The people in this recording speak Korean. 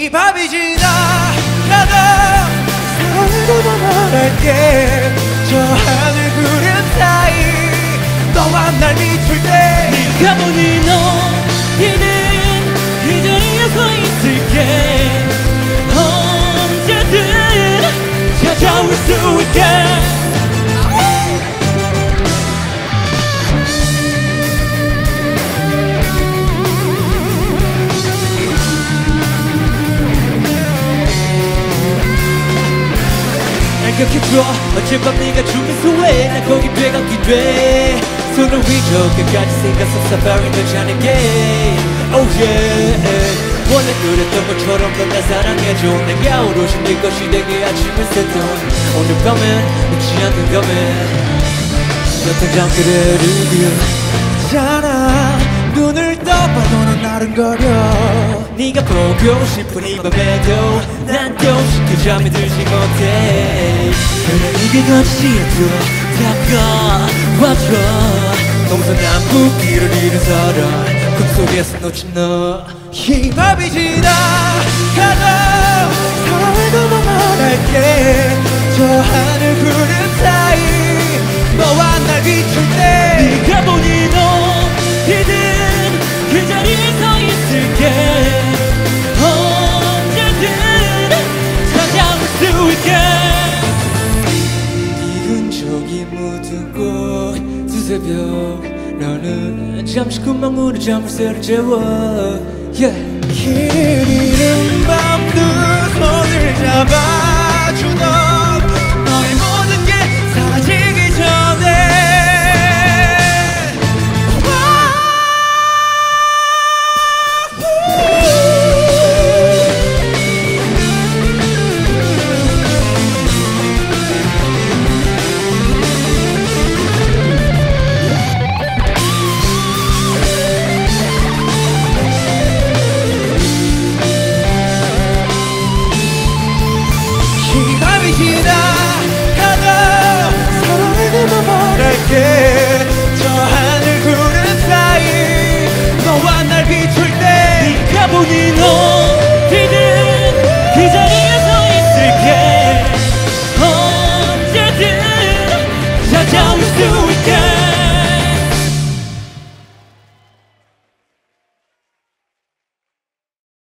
이 밤이 지나가도 서로도 말할게 저 하늘 구름 사이 너와 날 비출 때 네가 보니 너희는 그 자리에 서 있을게 언제든 찾아올 수 있게 생각해줘 어젯밤 네가 주면서 왜 난 거기 되감기 돼 손을 위로 끝까지 생각 섭섭하게 널 자네게 Oh yeah 원래 그랬던 것처럼 넌 날 사랑해줘 내가 오롯이 네 것이 되게 아침을 새던 오늘 밤엔 잊지 않는 밤에 옅은 잠결에흐르길 잖아 눈을 떠봐도 넌 나른거려 네가 보고 싶은 이 밤에도 난 또 잠이 들지 못해 그래 이게 거치어도 다가와줘 동서남북 길을 잃은 사람 꿈속에서 놓친 너 이 밤이 지나가도 서로도 말할게 저 하늘 구름 사이 너와 날 비출 때 네가 보니 너희는 그 자리에 서 있을게 언제든 찾아올 수 있게 익은 적이 묻은 꽃 두새벽 너는 잠시 꿈망울에 잠을새를 재워 yeah. 길을 잃은 밤 두 손을 잡아